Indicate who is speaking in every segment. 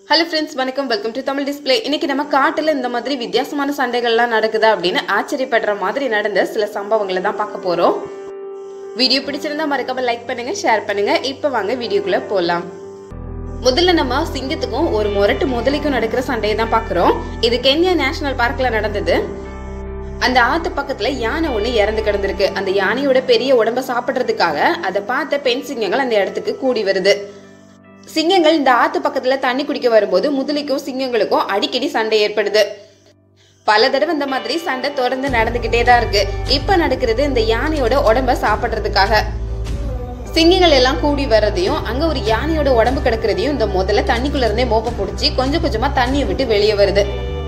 Speaker 1: Hello friends, welcome to Tamil Display. இன்னைக்கு நம்ம காட்டுல இந்த மாதிரி வித்தியாசமான சண்டைகள்லாம் நடக்குதா அப்படினு ஆச்சரியப்படுற மாதிரி நடந்த சில சம்பவங்களை தான் பார்க்க போறோம். வீடியோ பிடிச்சிருந்தா மறக்காம லைக் பண்ணுங்க, ஷேர் பண்ணுங்க. இப்போ வாங்க வீடியோக்குள்ள போலாம். முதல்ல நம்ம சிங்கத்துக்கும் ஒரு மொரட்டு முதலைக்கும் நடக்கிற சண்டையை தான் பார்க்கறோம். இது கென்யா நேஷனல் பார்க்ல நடந்தது. அந்த ஆத்து பக்கத்துல யானை ஒண்ணு இறந்து கிடந்திருக்கு. அந்த யானையோட பெரிய உடம்ப சாப்பிடுறதுக்காக அதை பார்த்த பெண் சிங்கங்கள் அந்த இடத்துக்கு கூடி வருது. சிங்கங்கள் இந்த ஆத்து பக்கத்துல தண்ணி குடிக்க வரும்போது முதலைக்கும் சிங்கங்களுக்கும் அடிக்கடி சண்டை ஏற்படுது. பல தடவை இந்த மாதிரி சண்டை தொடர்ந்து நடந்துகிட்டே தான் இருக்கு. இப்ப நடக்கிறது இந்த யானையோட உடம்ப சாப்பிடுறதுக்காக. சிங்கங்கள் எல்லாம் கூடி வர்றதையும் அங்க ஒரு யானையோட உடம்பு கிடக்குறதையும் இந்த முதல்ல தண்ணிக்குள்ள இருந்தே மோப்ப பிடிச்சி கொஞ்சம் கொஞ்சமா தண்ணியை விட்டு வெளியே வருது.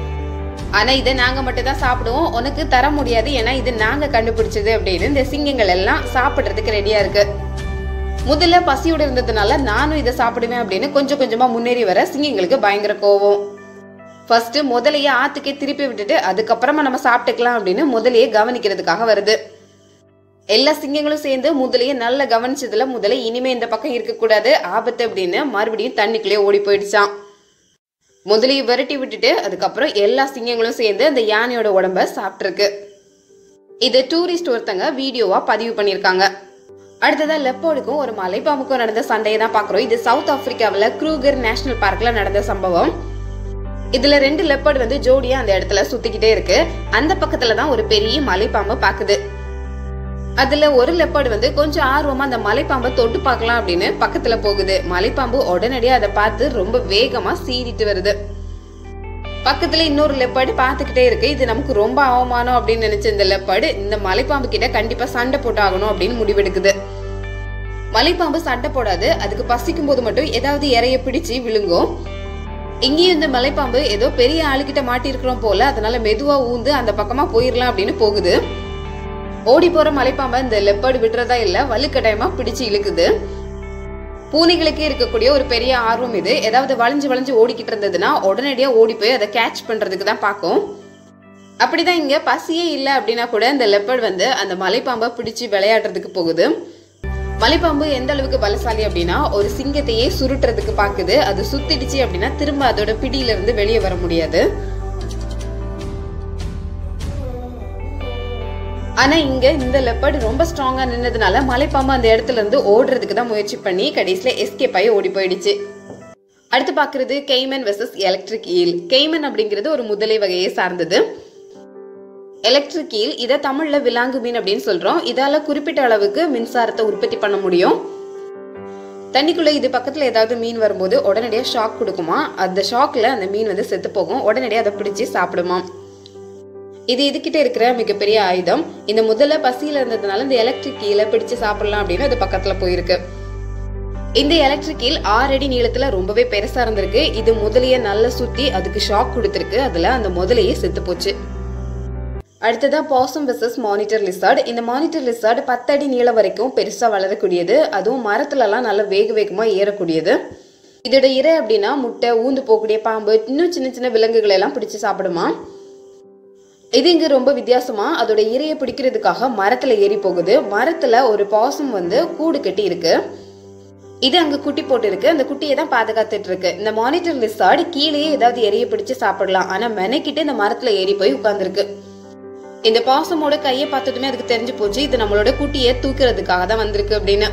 Speaker 1: ஆனா இதை நாங்க மட்டும் தான் சாப்பிடுவோம், உனக்கு தர முடியாது, ஏன்னா இது நாங்க கண்டுபிடிச்சது அப்படின்னு இந்த சிங்கங்கள் எல்லாம் சாப்பிடுறதுக்கு ரெடியா இருக்கு. முதல்ல பசியோட இருந்ததுனால நானும் இதை சாப்பிடுவேன் அப்படின்னு கொஞ்சம் கொஞ்சமா முன்னேறி வர சிங்கங்களுக்கு பயங்கர கோவம். ஃபர்ஸ்ட் முதலைய ஆத்துக்கே திருப்பி விட்டுட்டு அதுக்கப்புறமா நம்ம சாப்பிட்டுக்கலாம் அப்படின்னு முதலையே கவனிக்கிறதுக்காக வருது. எல்லா சிங்கங்களும் சேர்ந்து முதலைய நல்லா கவனிச்சதுல முதலை இனிமே இந்த பக்கம் இருக்க கூடாது, ஆபத்து அப்படின்னு மறுபடியும் தண்ணிக்குள்ளே ஓடி போயிடுச்சான். முதலையை விரட்டி விட்டுட்டு அதுக்கப்புறம் எல்லா சிங்கங்களும் சேர்ந்து அந்த யானையோட உடம்ப சாப்பிட்டுருக்கு. இதை டூரிஸ்ட் ஒருத்தங்க வீடியோவா பதிவு பண்ணிருக்காங்க. அடுத்ததா லெப்பர்டுக்கும் ஒரு மலைப்பாம்புக்கும் நடந்த சண்டையை தான் பாக்குறோம். இது சவுத் ஆப்பிரிக்காவில க்ரூகர் நேஷனல் பார்க்ல நடந்த சம்பவம். இதுல ரெண்டு லெப்பர்டு ஜோடியா அந்த இடத்துல சுத்திக்கிட்டே இருக்கு. அந்த பக்கத்துல தான் ஒரு பெரிய மலைப்பாம்பு பாக்குது. அதுல ஒரு லெப்பர்டு கொஞ்சம் ஆர்வமா அந்த மலைப்பாம்பை தொட்டு பார்க்கலாம் அப்படின்னு பக்கத்துல போகுது. மலைப்பாம்பு உடனடியா அதை பார்த்து ரொம்ப வேகமா சீறிட்டு வருது. பக்கத்துல இன்னொரு லெப்பர்டு பாத்துக்கிட்டே இருக்கு. இது நமக்கு ரொம்ப அவமானம் அப்படின்னு நினைச்ச இந்த லெப்பர்டு இந்த மலைப்பாம்பு கிட்ட கண்டிப்பா சண்டை போட்டு ஆகணும் அப்படின்னு முடிவெடுக்குது. மலைப்பாம்பு சண்டை போடாது, அதுக்கு பசிக்கும் போது மட்டும் ஏதாவது இறைய பிடிச்சு விழுங்கும். இங்கேயும் இந்த மலைப்பாம்பு ஏதோ பெரிய ஆளுகிட்ட மாட்டி இருக்கிறோம் போல, அதனால மெதுவா ஊந்து அந்த பக்கமா போயிடலாம் அப்படின்னு போகுது. ஓடி போற மலைப்பாம்பை இந்த லெப்பர்டு விடுறதா இல்ல, வலுக்கட்டாயமா பிடிச்சு இழுக்குது. பூனைகளுக்கே இருக்கக்கூடிய ஒரு பெரிய ஆர்வம் இது. ஏதாவது வளைஞ்சு வளைஞ்சு ஓடிக்கிட்டு இருந்ததுன்னா உடனடியா ஓடி போய் அதை கேட்ச் பண்றதுக்கு தான் பார்க்கும். அப்படிதான் இங்க பசியே இல்லை அப்படின்னா கூட இந்த லெப்பர்டு அந்த மலைப்பாம்பை பிடிச்சு விளையாடுறதுக்கு போகுது. மலைப்பாம்பு எந்த அளவுக்கு பலசாலி அப்படின்னா ஒரு சிங்கத்தையே சுருட்டுறதுக்கு பாக்குது. அது சுத்திடுச்சு அப்படின்னா திரும்ப அதோட பிடியில இருந்து வெளியே வர முடியாது. ஆனா இங்க இந்த லெப்பர்டு ரொம்ப ஸ்ட்ராங்கா நின்னதுனால மலைப்பாம்பு அந்த இடத்துல இருந்து ஓடுறதுக்கு தான் முயற்சி பண்ணி கடைசியில எஸ்கேப் ஆகி ஓடி போயிடுச்சு. அடுத்து பாக்குறது caiman versus electric eel. Caiman அப்படிங்கிறது ஒரு முதலை வகையை சார்ந்தது. எலக்ட்ரிக் ஈல் இதை தமிழ்ல விலாங்கு மீன் அப்படின்னு சொல்றோம். இதால குறிப்பிட்ட அளவுக்கு மின்சாரத்தை உற்பத்தி பண்ண முடியும். தண்ணிக்குள்ள இது பக்கத்துல ஏதாவது மீன் வரும்போது உடனடியா ஷாக் கொடுக்குமா. அந்த ஷாக்ல அந்த மீன் செத்து போகும். உடனடியா அதை பிடிச்சி சாப்பிடுமா. இது இதுகிட்ட இருக்கிற மிகப்பெரிய ஆயுதம். இந்த முதல்ல பசியில இருந்ததுனால இந்த எலக்ட்ரிக் ஈலை பிடிச்சு சாப்பிடலாம் அப்படின்னு அது பக்கத்துல போயிருக்கு. இந்த எலக்ட்ரிக் ஈல் 6 அடி நீளத்துல ரொம்பவே பெருசா இருந்திருக்கு. இது முதலைய நல்லா சுத்தி அதுக்கு ஷாக் கொடுத்திருக்கு. அதுல அந்த முதலையே செத்து போச்சு. அடுத்ததா பாசம் வெர்சஸ் மானிட்டர் லிசார்ட். இந்த மானிட்டர் லிசார்ட் 10 அடி நீளம் வரைக்கும் பெருசா வளரக்கூடியது. அதுவும் மரத்துல எல்லாம் நல்லா வேகமா ஏறக்கூடியது. இதோட இறை அப்படின்னா முட்டை, ஊந்து போகக்கூடிய பாம்பு, இன்னும் சின்ன சின்ன விலங்குகளை எல்லாம் பிடிச்சு சாப்பிடுமா. இது இங்க ரொம்ப வித்தியாசமா அதோட இறைய பிடிக்கிறதுக்காக மரத்துல ஏறி போகுது. மரத்துல ஒரு பாசம் கூடு கட்டி இருக்கு. இது அங்க குட்டி போட்டு இருக்கு. அந்த குட்டியை தான் பாதுகாத்துட்டு இருக்கு. இந்த மானிட்டர் லிசார்ட் கீழே ஏதாவது இறைய பிடிச்சு சாப்பிடலாம், ஆனா மெனக்கிட்டு இந்த மரத்துல ஏறி போய் உட்கார்ந்துருக்கு. இந்த பாசமோட கையை பார்த்ததுமே அதுக்கு தெரிஞ்சு போச்சு இது நம்மளோட குட்டியை தூக்குறதுக்காக தான் வந்திருக்கு அப்படின்னு.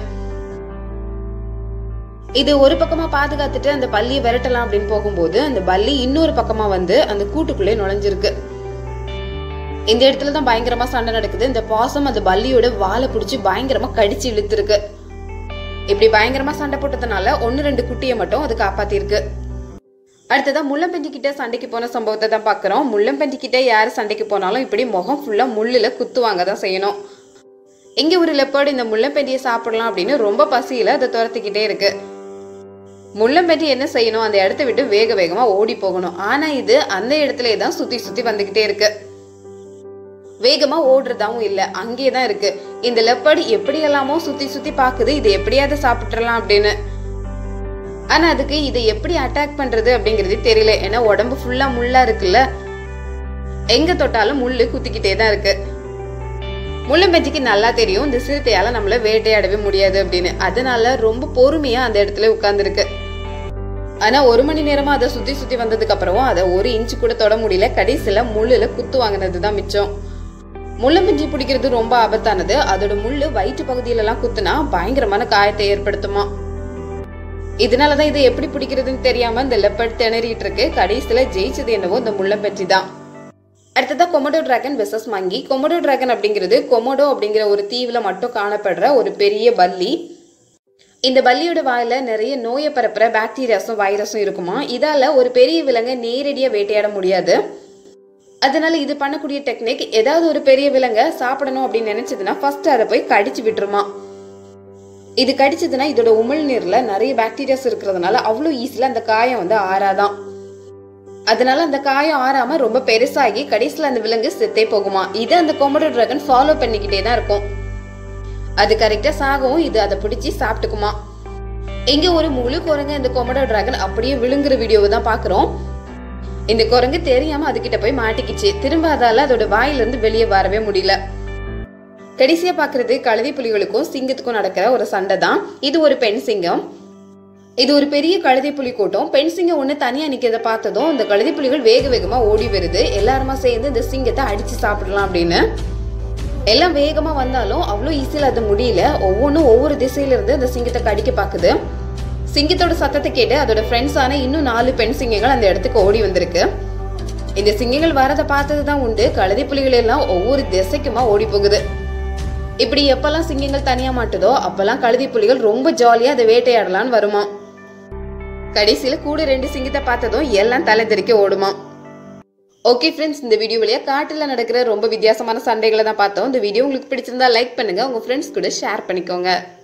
Speaker 1: இது ஒரு பக்கமா பாதுகாத்துட்டு அந்த பல்லியை விரட்டலாம் அப்படின்னு போகும்போது அந்த பல்லி இன்னொரு பக்கமா அந்த கூட்டுக்குள்ளே நுழைஞ்சிருக்கு. இந்த இடத்துலதான் பயங்கரமா சண்டை நடக்குது. இந்த பாசம் அந்த பல்லியோட வாழை பிடிச்சி பயங்கரமா கடிச்சு இழுத்துருக்கு. இப்படி பயங்கரமா சண்டை போட்டதுனால 1-2 குட்டியை மட்டும் அது காப்பாத்திருக்கு. அடுத்ததா முள்ளம்பன்றி கிட்ட சண்டைக்கு போன சம்பவத்தை தான் பாக்குறோம். முள்ளம்பன்றி கிட்ட யாரு சண்டைக்கு போனாலும் இப்படி முகம் ஃபுல்லா முள்ளுல குத்துவாங்க தான் செய்யணும். இங்க ஒரு லெப்பர்டு இந்த முள்ளம்பன்றியை சாப்பிடலாம் அப்படின்னு ரொம்ப பசியில அதை துரத்திக்கிட்டே இருக்கு. முள்ளம்பன்றி என்ன செய்யணும், அந்த இடத்த விட்டு வேகமா ஓடி போகணும். ஆனா இது அந்த இடத்துலயே தான் சுத்தி சுத்தி வந்துகிட்டே இருக்கு. வேகமா ஓடுறதாவும் இல்ல, அங்கேயேதான் இருக்கு. இந்த லெப்பர்டு எப்படி எல்லாமோ சுத்தி சுத்தி பாக்குது இதை எப்படியாவது சாப்பிட்டுறலாம் அப்படின்னு. ஆனா அதுக்கு இதை எப்படி அட்டாக் பண்றது அப்படிங்கறது தெரியல. ஏன்னா உடம்பு ஃபுல்லா முள்ளா இருக்குல்ல, எங்க தொட்டாலும் முள்ளு குத்திக்கிட்டே தான் இருக்கு. முள்ளம்பன்றிக்கு நல்லா தெரியும் இந்த சிறுத்தையால நம்மள வேட்டையாடவே முடியாது அப்படின்னு. அதனால ரொம்ப பொறுமையா அந்த இடத்துல உட்கார்ந்துருக்கு. ஆனா 1 மணி நேரமா அதை சுத்தி சுத்தி வந்ததுக்கு அப்புறம் அதை 1 இன்ச்சு கூட தொட முடியல. கடைசியில முள்ளுல குத்து வாங்கினதுதான் மிச்சம். முள்ளம்பன்றி பிடிக்கிறது ரொம்ப ஆபத்தானது. அதோட முள்ளு வயிற்று பகுதியில எல்லாம் குத்துனா பயங்கரமான காயத்தை ஏற்படுத்துமா. இதனாலதான் இதை எப்படி பிடிக்கிறதுன்னு தெரியாம இந்த லெப்பர்ட் திணறிட்டு இருக்கு. கடைசியில ஜெயிச்சது என்னவோ இந்த முள்ளம்பன்றி தான். அடுத்ததா Komodo dragon versus monkey. Komodo dragon அப்படிங்கிறது கொமோடோ அப்படிங்கிற ஒரு தீவுல மட்டும் காணப்படுற ஒரு பெரிய பல்லி. இந்த பல்லியோட வாயில நிறைய நோயை பரப்புற பாக்டீரியாஸும் வைரஸும் இருக்குமா. இதால ஒரு பெரிய விலங்கை நேரடியா வேட்டையாட முடியாது. அதனால இது பண்ணக்கூடிய டெக்னிக், ஏதாவது ஒரு பெரிய விலங்கை சாப்பிடணும் அப்படின்னு நினைச்சதுன்னா ஃபர்ஸ்ட் அதை போய் கடிச்சு விட்டுருமா. இது கடிச்சதுன்னா இதோட உமிழ்நீர்ல நிறைய பாக்டீரியாஸ் இருக்கிறதுனால அவ்வளோ ஈஸில அந்த காயம் ஆறாதான். அதனால அந்த காயம் ஆறாம ரொம்ப பெருசாகி கடைசியில அந்த விலங்கு செத்தே போகுமா. இதை அந்த கொமோடோ டிராகன் ஃபாலோ பண்ணிக்கிட்டே தான் இருக்கும். அது கரெக்டா சாகவும் இது அதை பிடிச்சி சாப்பிட்டுக்குமா. இங்க ஒரு முழு குரங்கு இந்த கொமோடோ டிராகன் அப்படியே விழுங்குற வீடியோவை தான் பாக்குறோம். இந்த குரங்கு தெரியாம அதுகிட்ட போய் மாட்டிக்கிச்சு. திரும்ப அதால அதோட வாயிலிருந்து வெளியே வரவே முடியல. கடைசியா பாக்குறது கழுதை புலிகளுக்கும் சிங்கத்துக்கும் நடக்கிற ஒரு சண்டை தான். இது ஒரு பெண் சிங்கம். இது ஒரு பெரிய கழுதை புலி கூட்டம். பெண் சிங்கம் ஒண்ணு தனியா நிக்கிறத பார்த்ததும் இந்த கழுதை புலிகள் வேக வேகமா ஓடி வருது. எல்லாருமா சேர்ந்து இந்த சிங்கத்தை அடிச்சு சாப்பிடலாம் அப்படின்னு. எல்லாம் வேகமா வந்தாலும் அவ்வளோ ஈஸியில அது முடியல. ஒவ்வொன்றும் ஒவ்வொரு திசையில இருந்து அந்த சிங்கத்தை கடிக்க பாக்குது. சிங்கத்தோட சத்தத்தை கேட்டு அதோட ஃப்ரெண்ட்ஸான இன்னும் 4 பெண் சிங்கங்கள் அந்த இடத்துக்கு ஓடி வந்திருக்கு. இந்த சிங்கங்கள் வரதை பார்த்ததுதான் உண்டு. கழுதை புலிகள் எல்லாம் ஒவ்வொரு திசைக்குமா ஓடி போகுது. இப்படி எப்பெல்லாம் சிங்கங்கள் தனியா மாட்டுதோ அப்பெல்லாம் கழுதை புலிகள் ரொம்ப ஜாலியா அதை வேட்டையாடலான்னு வருமா. கடைசியில கூட 2 சிங்கத்தை பார்த்ததும் எல்லாம் தலை தெறிக்க ஓடுமா. ஓகே ஃப்ரெண்ட்ஸ், இந்த வீடியோ வழியா காட்டுல நடக்கிற ரொம்ப வித்தியாசமான சண்டைகளை தான் பார்த்தோம். இந்த வீடியோ உங்களுக்கு பிடிச்சிருந்தா லைக் பண்ணுங்க, உங்க ஃப்ரெண்ட்ஸ் கூட ஷேர் பண்ணிக்கோங்க.